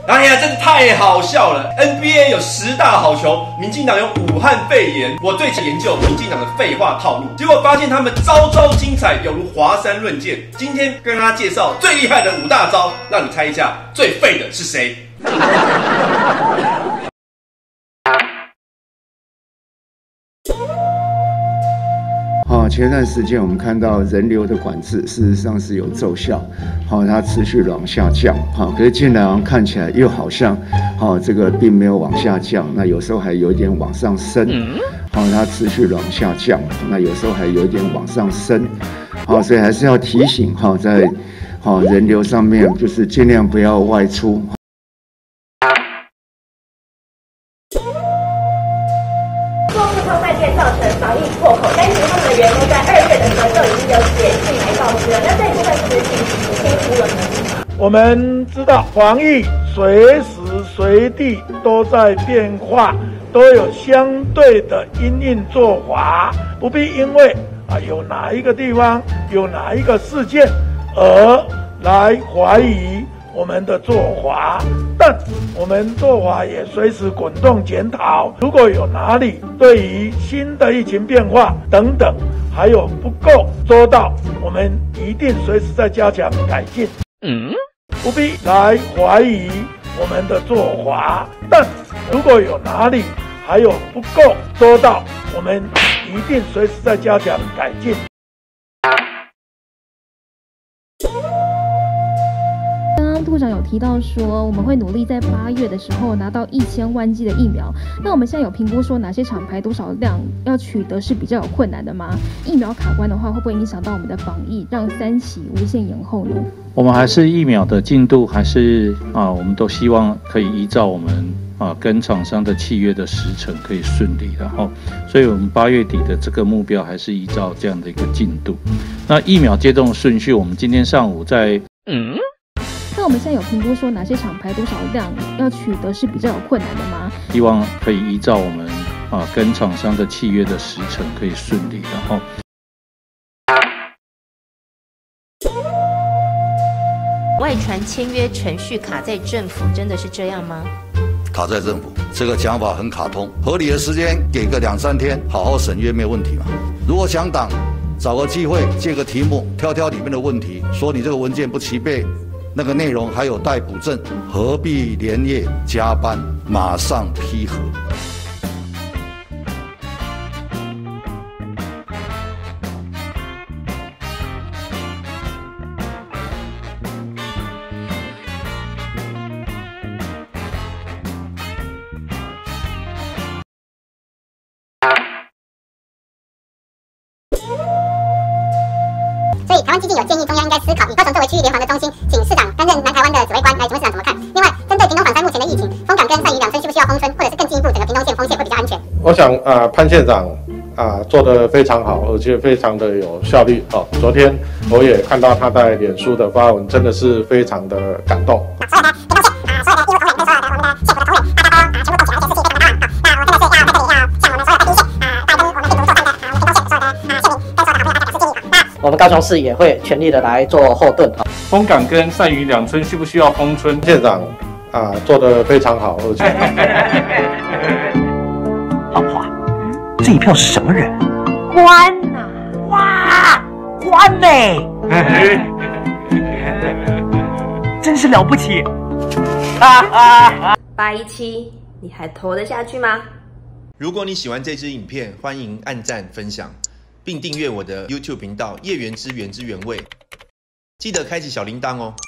哎呀，真的太好笑了 ！NBA 有10大好球，民进党有武汉肺炎。我最近研究民进党的废话套路，结果发现他们招招精彩，有如华山论剑。今天跟大家介绍最厉害的5大招，让你猜一下最废的是谁？ 前段时间我们看到人流的管制，事实上是有奏效，它持续往下降，可是近来看起来又好像，这个并没有往下降，那有时候还有一点往上升，它持续往下降，那有时候还有一点往上升，所以还是要提醒，在人流上面就是尽量不要外出。 造成防疫破口，但是他们的员工在2月的时候就已经有写信来告知了。那这一部分是不是清楚了呢？ 我们知道防疫随时随地都在变化，都有相对的因应做法，不必因为有哪一个地方有哪一个事件而来怀疑我们的做法，但我们做法也随时滚动检讨，如果有哪里对于新的疫情变化等等还有不够周到，我们一定随时在加强改进。不必来怀疑我们的做法，但如果有哪里还有不够周到，我们一定随时在加强改进。 部长有提到说，我们会努力在8月的时候拿到1000万剂的疫苗。那我们现在有评估说哪些厂牌多少量要取得是比较有困难的吗？疫苗卡关的话，会不会影响到我们的防疫，让3期无限延后呢？ 我们还是疫苗的进度还是我们都希望可以依照我们跟厂商的契约的时程可以顺利，然后，所以我们8月底的这个目标还是依照这样的一个进度。那疫苗接种顺序，我们今天上午在那我们现在有评估说哪些厂牌多少量要取得是比较有困难的吗？ 希望可以依照我们跟厂商的契约的时程可以顺利，然后。 外传签约程序卡在政府，真的是这样吗？ 卡在政府，这个讲法很卡通，合理的时间给个2、3天，好好审阅没有问题嘛。如果想党，找个机会借个题目挑挑里面的问题，说你这个文件不齐备。那个内容还有待补正，何必连夜加班，马上批核。 所以台湾基金有建议中央应该思考以高雄作为区域联防的中心，请市长担任南台湾的指挥官。来，请问市长怎么看？另外，针对屏东反山目前的疫情，丰港跟善屿2村需不需要封村，或者是更进一步整个屏东县封县会比较安全？ 我想潘县长做得非常好，而且非常的有效率。昨天我也看到他在脸书的发文，真的是非常的感动。所有的屏东县所有的义务同仁跟所有的我们的县府的同仁，大家都全部动起来，而且是一个非常大。那我真的是要在这里要向我们所有的第一线拜登我们病毒作战的我们屏东县所有的县民跟所有的好朋友来表示建议。 我们高雄市也会全力的来做后盾。 丰港跟善屿2村需不需要封村？ 县长做得非常好，而且老婆，这一票是什么人？ 官呐！ 哇，官呢？真是了不起 ！817，你还投得下去吗？ 如果你喜欢这支影片，欢迎按赞分享，并订阅我的 YouTube 频道“叶原之原味”，记得开启小铃铛哦。